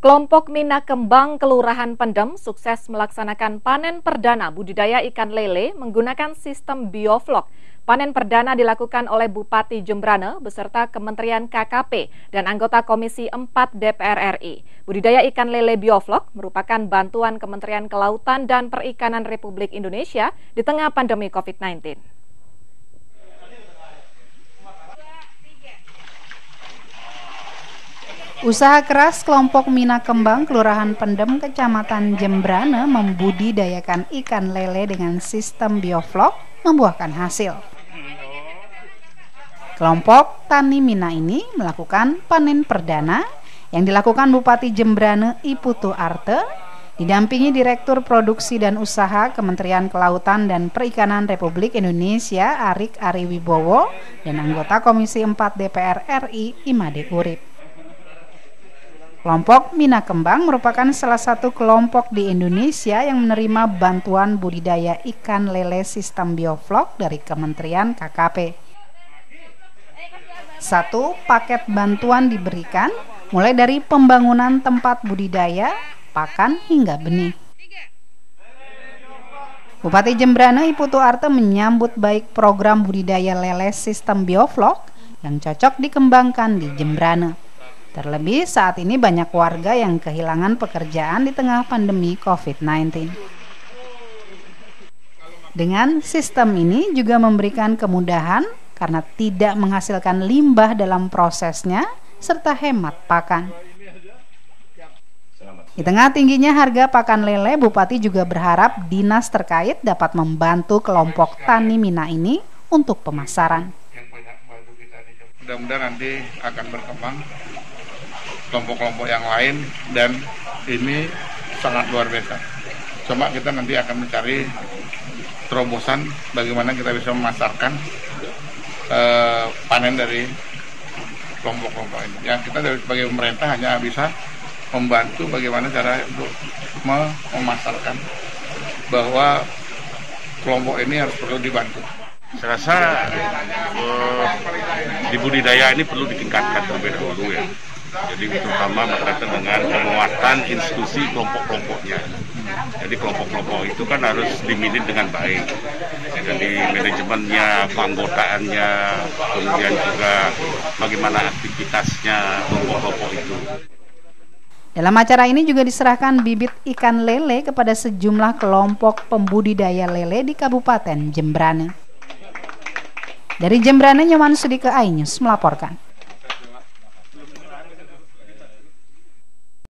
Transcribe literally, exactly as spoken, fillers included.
Kelompok Mina Kembang Kelurahan Pendem sukses melaksanakan panen perdana budidaya ikan lele menggunakan sistem bioflok. Panen perdana dilakukan oleh Bupati Jembrane beserta Kementerian K K P dan anggota Komisi empat D P R R I. Budidaya ikan lele bioflok merupakan bantuan Kementerian Kelautan dan Perikanan Republik Indonesia di tengah pandemi COVID sembilan belas. Usaha keras kelompok Mina Kembang Kelurahan Pendem Kecamatan Jembrane membudidayakan ikan lele dengan sistem bioflok membuahkan hasil. Kelompok Tani Mina ini melakukan panen perdana yang dilakukan Bupati Jembrane I Putu Arte didampingi Direktur Produksi dan Usaha Kementerian Kelautan dan Perikanan Republik Indonesia Arik Ari Wibowo dan anggota Komisi empat D P R R I Imade Urip. Kelompok Mina Kembang merupakan salah satu kelompok di Indonesia yang menerima bantuan budidaya ikan lele sistem bioflok dari Kementerian K K P. Satu paket bantuan diberikan mulai dari pembangunan tempat budidaya, pakan hingga benih. Bupati Jembrane I Putu Arte menyambut baik program budidaya lele sistem bioflok yang cocok dikembangkan di Jembrane. Terlebih saat ini banyak warga yang kehilangan pekerjaan di tengah pandemi COVID sembilan belas. Dengan sistem ini juga memberikan kemudahan karena tidak menghasilkan limbah dalam prosesnya serta hemat pakan. Di tengah tingginya harga pakan lele, Bupati juga berharap dinas terkait dapat membantu kelompok Tani Mina ini untuk pemasaran. Mudah-mudahan nanti akan berkembang kelompok-kelompok yang lain dan ini sangat luar biasa. Coba kita nanti akan mencari terobosan bagaimana kita bisa memasarkan eh, panen dari kelompok-kelompok ini. Ya, kita dari sebagai pemerintah hanya bisa membantu bagaimana cara untuk memasarkan bahwa kelompok ini harus perlu dibantu. Saya rasa eh, di budidaya ini perlu ditingkatkan terlebih dahulu ya. Jadi terutama berkaitan dengan penguatan institusi kelompok-kelompoknya. Jadi kelompok-kelompok itu kan harus diminit dengan baik. Jadi manajemennya, keanggotaannya, kemudian juga bagaimana aktivitasnya kelompok-kelompok itu. Dalam acara ini juga diserahkan bibit ikan lele kepada sejumlah kelompok pembudidaya lele di Kabupaten Jembrane. Dari Jembrane, Nyoman Sudike, iNews melaporkan.